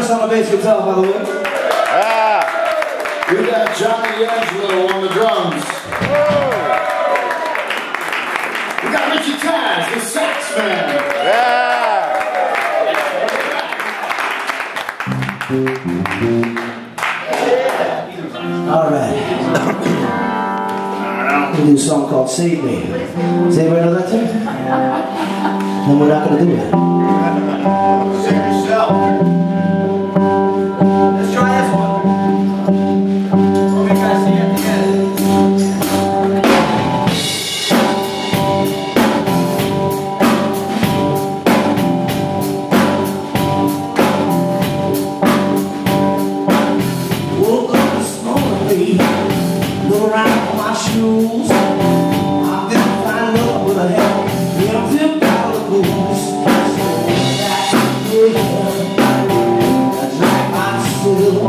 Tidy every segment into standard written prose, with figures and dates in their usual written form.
Travis on the bass guitar, by the way. Yeah. We got Johnny Angelo on the drums. We got Richie Taz, the sax man. Yeah. All right. We do a song called Save Me. Does anybody know that tune? Then we're not going to do it. Save yourself. Let's try this one. We'll try to see it together. Woke up this morning, baby. Look around for my shoes. I didn't find out what the hell. Yeah, I'm zipped out of the booze. So that's good. I drag myself.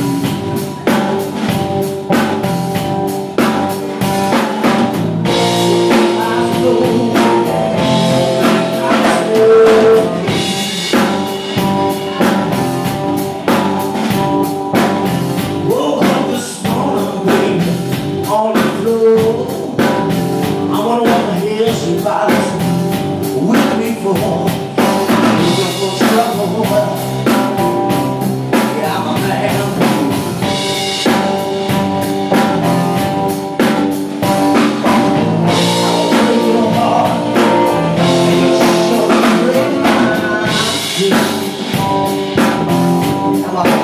Woke up this morning, baby, on the floor. I wonder what the hell she bothers with me for. Looking for trouble. Yeah, I'm a man. I'll break your heart, and you sure break mine. Come on.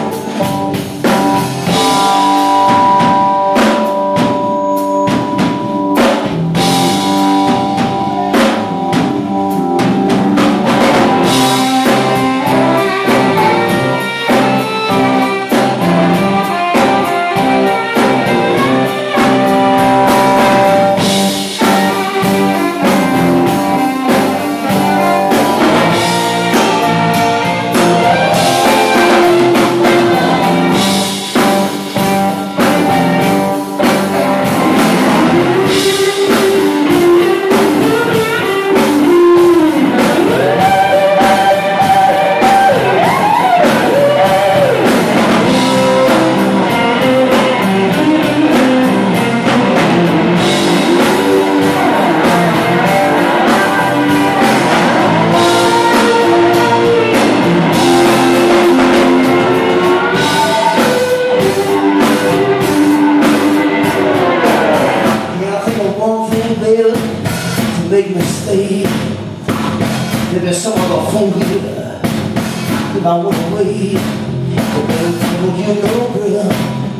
Make me stay. Maybe some of the phone here if I went away. But baby, you know, girl,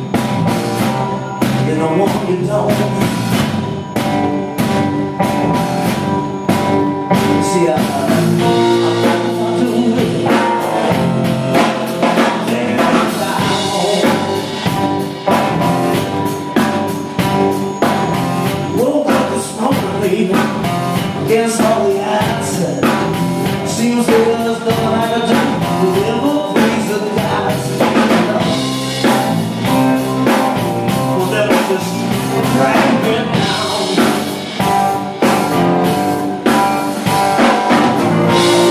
you don't want you don't. See, I'm not doing it. Woke up this morning, baby. Against all the answers, seems there's nothing I can do to ever please the gods. Well, that was just drag me down.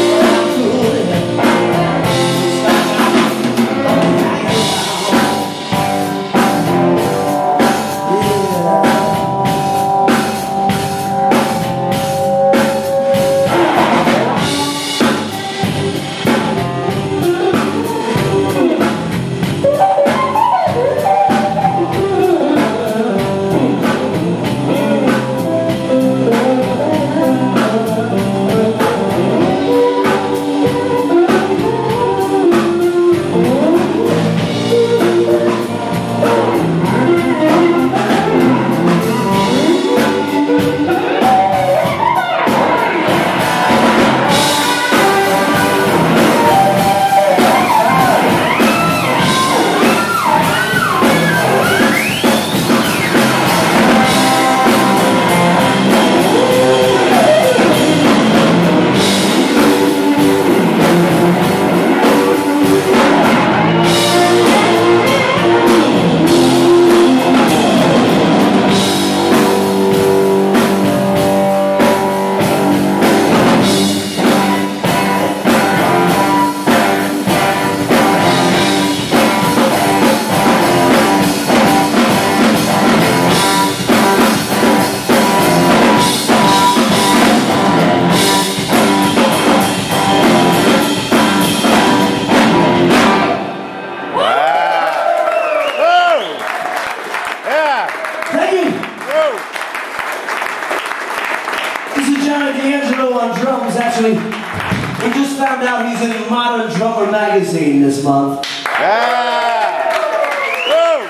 on drums. Actually, we just found out he's in Modern Drummer magazine this month. Yeah. Woo.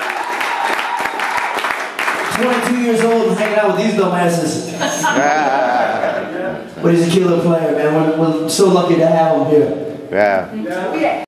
22 years old and hanging out with these dumbasses. Yeah. But he's a killer player, man. We're so lucky to have him here. Yeah.